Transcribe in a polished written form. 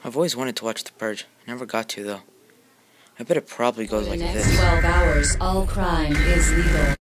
I've always wanted to watch The Purge. Never got to, though. I bet it probably goes like this. For the next 12 hours, all crime is legal.